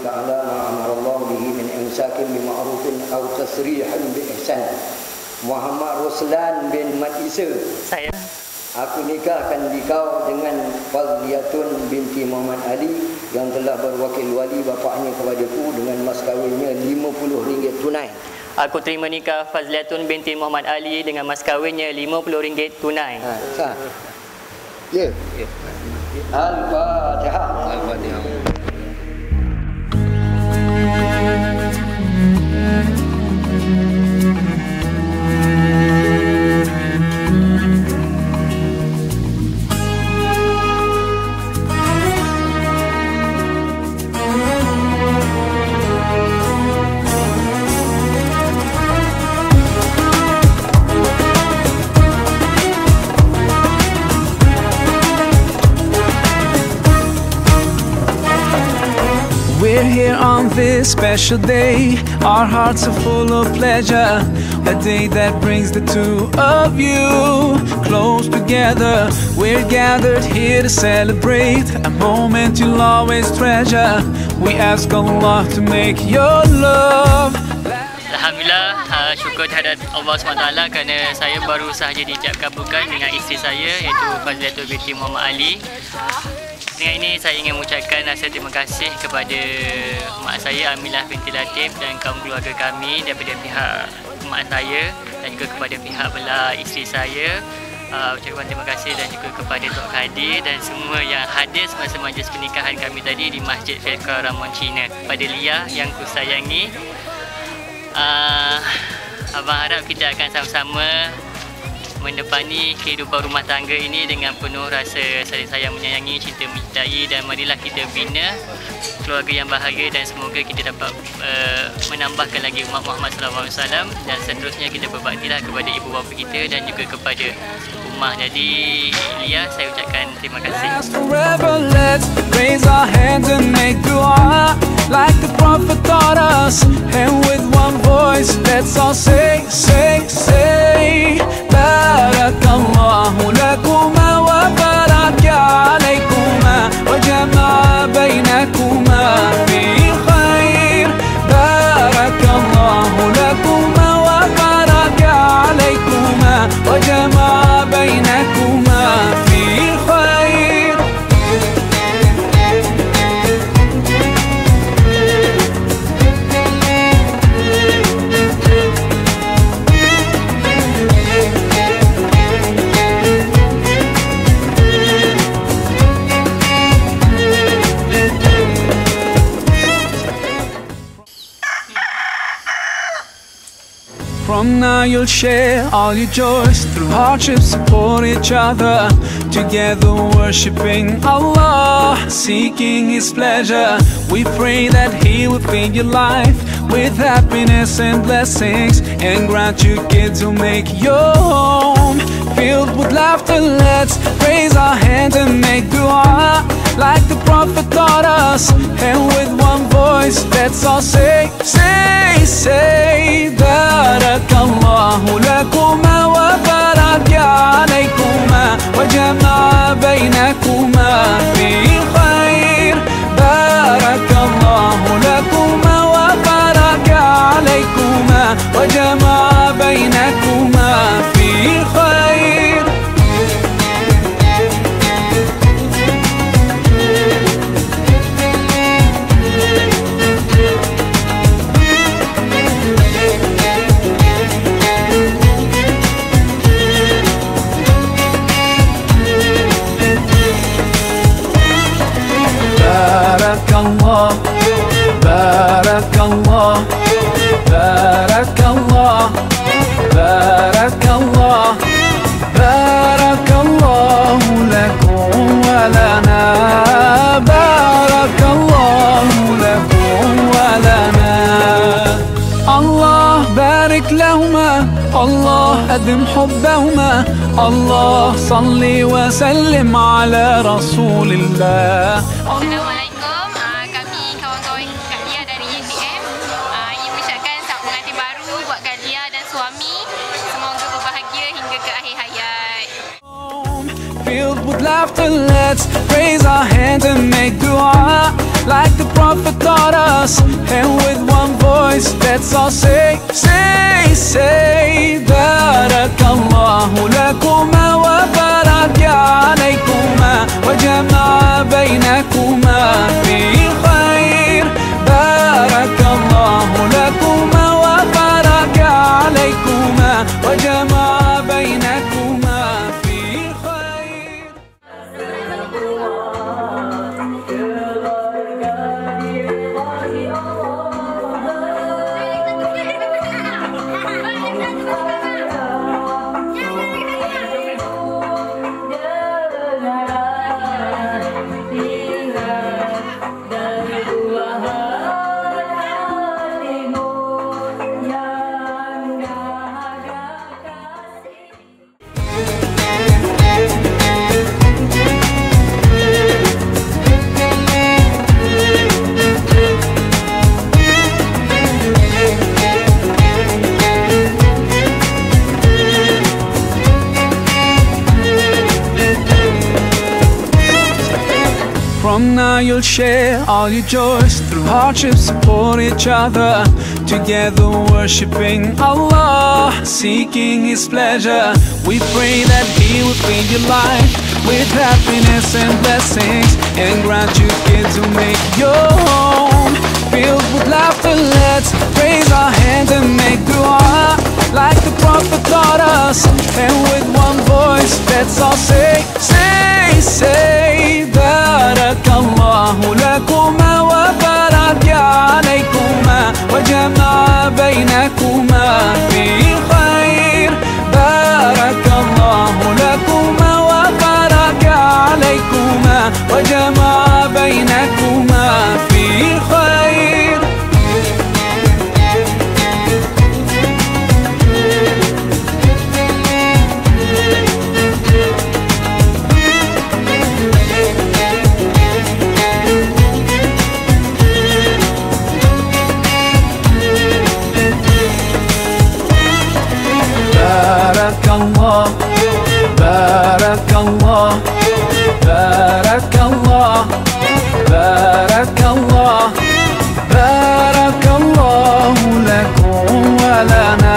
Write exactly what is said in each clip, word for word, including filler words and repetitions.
ta'ala ma amarallahu bihi min imsakin bi ma'rufin aw tasrihan bi ihsan. Muhammad Ruslan bin Mat Isa. Saya. Aku nikahkan dikau dengan Fazliatun binti Muhammad Ali yang telah berwakil wali bapaknya kepadaku dengan mas kahwinnya lima puluh ringgit tunai. Aku terima nikah Fazliatun binti Muhammad Ali dengan mas kahwinnya lima puluh ringgit tunai. Ha, sah. Ya. Ya. Al-Fatihah. Al-Fatihah. We're here on this special day. Our hearts are full of pleasure. A day that brings the two of you close together. We're gathered here to celebrate a moment you'll always treasure. We ask Allah to make your love. Alhamdulillah, uh, syukur terhadap Allah subhanahu wa taala kerana saya baru sahaja dijab kabulkan dengan isteri saya iaitu Fazliatun binti Muhammad Ali. Dengan ini saya ingin mengucapkan rasa terima kasih kepada mak saya Amilah binti Latif dan kaum keluarga kami daripada pihak mak saya dan juga kepada pihak belah isteri saya. Uh, ucapkan terima kasih dan juga kepada Tok Kadir dan semua yang hadir semasa majlis pernikahan kami tadi di Masjid Fiqah Ramon Cina. Pada Lia yang ku sayangi, uh, abang harap kita akan sama-sama menepani kehidupan rumah tangga ini dengan penuh rasa saling sayang menyayangi, cinta mencintai, dan marilah kita bina keluarga yang bahagia dan semoga kita dapat uh, menambahkan lagi umat Muhammad sallallahu alaihi wasallam dan seterusnya kita berbaktilah kepada ibu bapa kita dan juga kepada ummah. Jadi Lia, saya ucapkan terima kasih. Forever, let's raise our hands and make dua like the Prophet taught us, and with one voice let's all say, say, say, Barakallahu lakuma wa baraka alaykuma wa jama'a bainakuma fi khair. Barakallahu lakuma wa baraka alaykuma wa jama'a bainakuma fi khair. From now you'll share all your joys, through hardships support each other, together worshipping Allah, seeking His pleasure. We pray that He will fill your life with happiness and blessings, and grant you kids who make your home filled with laughter. Let's raise our hands and make dua like the Prophet taught us, and with one voice let's all say, say, say, Barakallahu lakuma wa baraka alaykuma wa jama'a bainakuma fi khair. Barakallahu lakuma wa baraka alaykuma wa jama'a bainakuma fi khair. Barakallah, Barakallah, Barakallah, Barakallah, Barakallahu lakum wa lana, Barakallahu lakum wa lana. Allah barik lahuma, Allah adim hubbahuma, Allah salli wa sallim ala Rasulillah. Assalamualaikum, uh, kami kawan-kawan Kak Lia dari E T M uh, ingin mengucapkan selamat pengantin baru buat Kak Lia dan suami. Semoga berbahagia hingga ke akhir hayat. Filled with laughter, let's raise our hands and make dua like the Prophet taught us, and with one voice, let's all say, say, say, Barakallahu lakuma wa baraka alaykuma wa jama'a baynakuma fi khair. Barakallahu lakuma wa baraka alaykuma wa jama'a baynakuma fi khair. From now you'll share all your joys, through hardships support each other, together worshipping Allah, seeking His pleasure. We pray that He will feed your life with happiness and blessings, and grant you kids who make your home filled with laughter. Let's raise our hands and make dua like the Prophet taught us, and with one voice let's all say, say, say, Barakallahu lakuma wa baraka alaykuma wa jama'a baynakuma fi khair. Barakallahu lakuma wa baraka alaykuma wa jama'a baynakuma fi khair. Barakallah, Barakallah, Barakallah, Barakallah, Barakallahu lakum wa lana,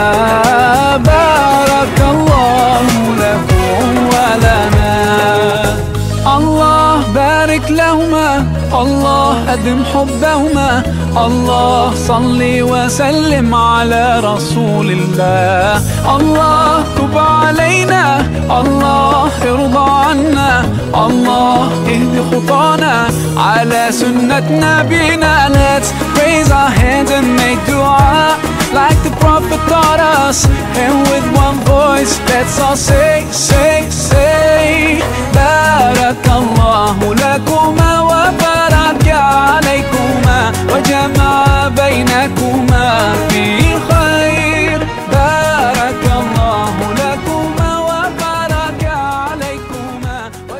Barakallahu lakum wa lana. Allah barik lahuma, Allah أدم حبهما. الله صل وسلم على رسول الله. الله تب علينا، الله ارضى عنا، الله اهد خطانا على سنة نبينا. Let's raise our hands and make dua like the Prophet taught us, and with one voice let's all say, say, say, Barakallahu lakuma wa baraka alaykuma wa jama'a baynakuma fi khair. Barakallahu lakuma wa baraka alaykuma wa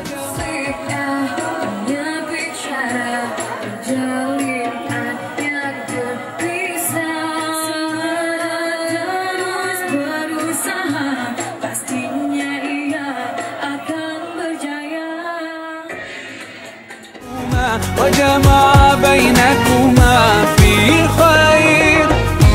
وجمع بينكما في خير.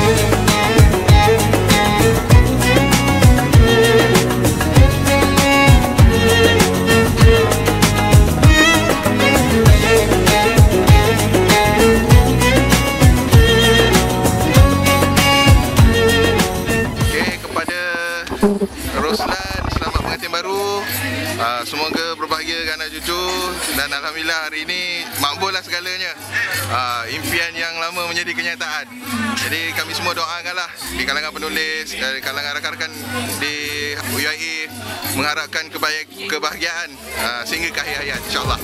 Okay, kepada Roslan, selamat pengantin baru. Uh, semoga berbahagia anak cucu, dan alhamdulillah hari ini makbullah segalanya. Uh, impian yang lama menjadi kenyataan. Jadi kami semua doakanlah di kalangan penulis, dari kalangan rakan-rakan di U I A, mengharapkan kebahagiaan uh, sehingga ke akhir hayat, insyaAllah.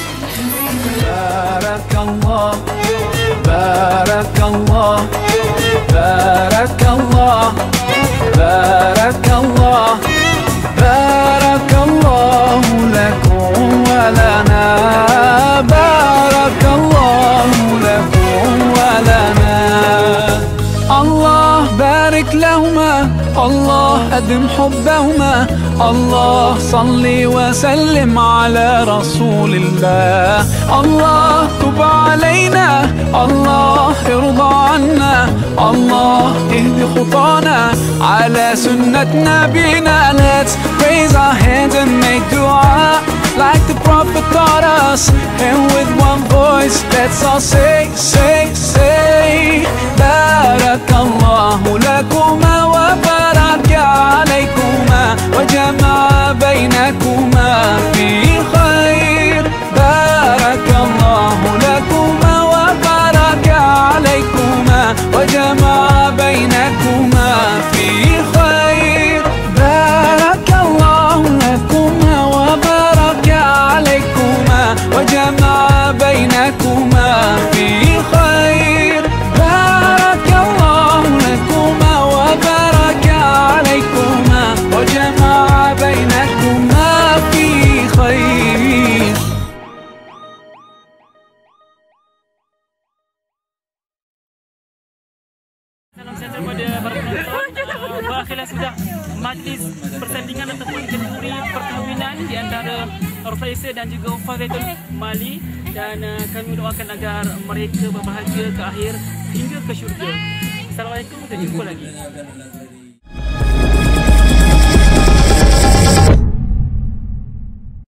Barakallah, Barakallah, Barakallah, Barakallah, Barakallahu lakum wa lana, Barakallahu lakum wa lana. Allah barik lahuma, الله أدم حبهما. الله صل وسلم على رسول الله. الله تب علينا. الله ارضى عنا. الله اهد خطانا على سنة نبينا. Let's raise our hands and make dua like the Prophet taught us, and with one voice let's all say, say, say Barakallahu lakuma wa baraka alaykuma wa jama'a baynakuma fi khair. Barakallahu lakuma wa baraka alaykuma wa jama'a baynakuma fi khair. Barakallahu lakuma wa baraka alaykuma wa jama'a baynakuma fi khair. Barakallahu lakuma wa baraka alaykuma wa jama'a baynakuma fi khair. Salam sejahtera kepada para penonton. Berakhirlah sudah majlis persandingan ataupun kategori perkahwinan di antara Rafaisa dan juga Fazliatul Mali, dan uh, kami doakan agar mereka berbahagia ke akhir hingga ke syurga. Assalamualaikum, kita jumpa lagi.